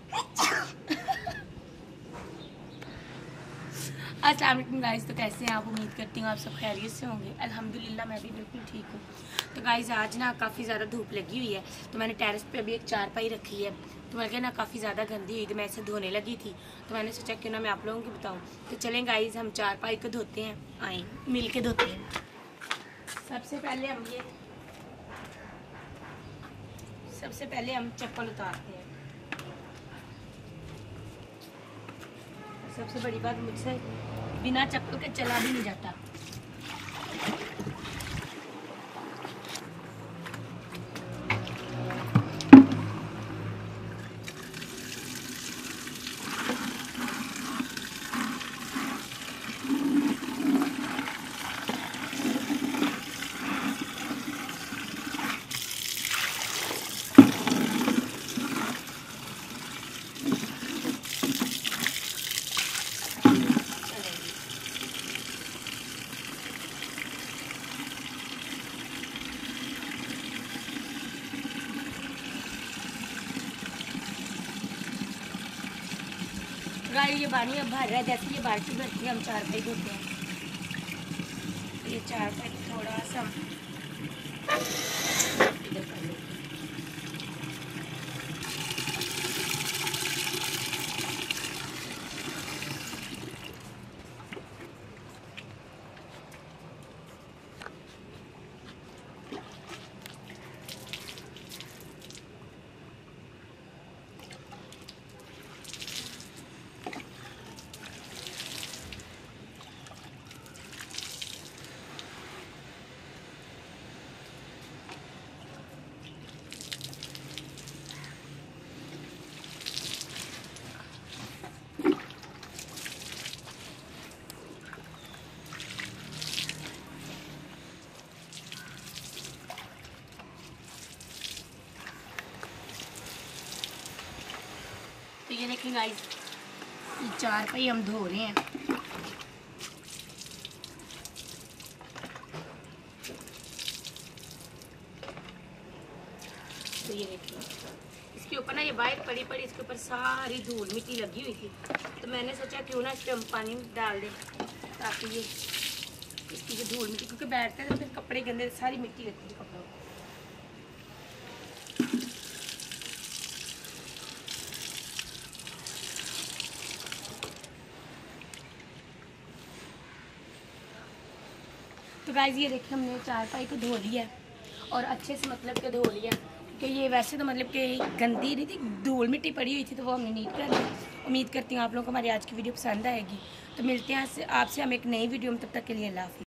अस्सलाम वालेकुम गाइस। तो कैसे हैं आप? उम्मीद करती हूँ आप सब खैरियत से होंगे। अल्हम्दुलिल्लाह मैं भी बिल्कुल ठीक हूँ। तो गाइस आज ना काफ़ी ज़्यादा धूप लगी हुई है, तो मैंने टेरेस पे अभी एक चारपाई रखी है। तो मैंने ना काफ़ी ज़्यादा गंदी हुई, तो मैं इसे धोने लगी थी। तो मैंने सोचा क्यों ना मैं आप लोगों को बताऊँ। तो चलें गाइस हम चारपाई को धोते हैं, आए मिल के धोते हैं। सबसे पहले हम चप्पल उतारते हैं। सबसे बड़ी बात, मुझसे बिना चप्पल के चला भी नहीं जाता। गाइस ये पानी अब भर रहा है, जैसे ये बाल्टी भरती है हम चारपाई धोते हैं। ये चारपाई थोड़ा सा इधर कर लो। तो ये देखें गाइस, ये चारपाई हम धो रहे हैं। तो ये देखिए इसके ऊपर ना ये वाइट पड़ी इसके ऊपर सारी धूल मिट्टी लगी हुई थी। तो मैंने सोचा क्यों ना इस पर हम पानी डाल दें, ताकि ये इसकी जो धूल मिट्टी, क्योंकि बैठते हैं तो फिर कपड़े के अंदर सारी मिट्टी लगती है कपड़ों को। तो गाइस ये देखिए हमने चारपाई को धो लिया और अच्छे से मतलब के धो लिया, कि ये वैसे तो मतलब कि गंदी नहीं थी, धूल मिट्टी पड़ी हुई थी, तो वो हमने नीट कर लिया। उम्मीद करती हूँ आप लोगों को हमारी आज की वीडियो पसंद आएगी। तो मिलते हैं आपसे हम एक नई वीडियो में, तब तक के लिए अल्लाह हाफ़िज़।